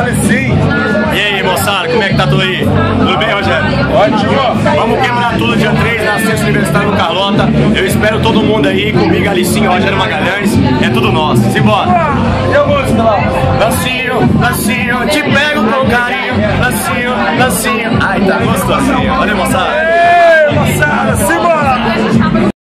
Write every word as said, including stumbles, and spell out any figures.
Agora sim. E aí, moçada, como é que tá tudo aí? Tudo bem, Rogério? Ótimo. Vamos quebrar tudo dia três na Centro Universitário no Carlota. Eu espero todo mundo aí, comigo, Alicinho, Rogério Magalhães. É tudo nosso. Simbora. E a música lá? Lancinho, lancinho, te pego com carinho. Lancinho, lancinho. Ai, tá gostosinho. Olha, moçada.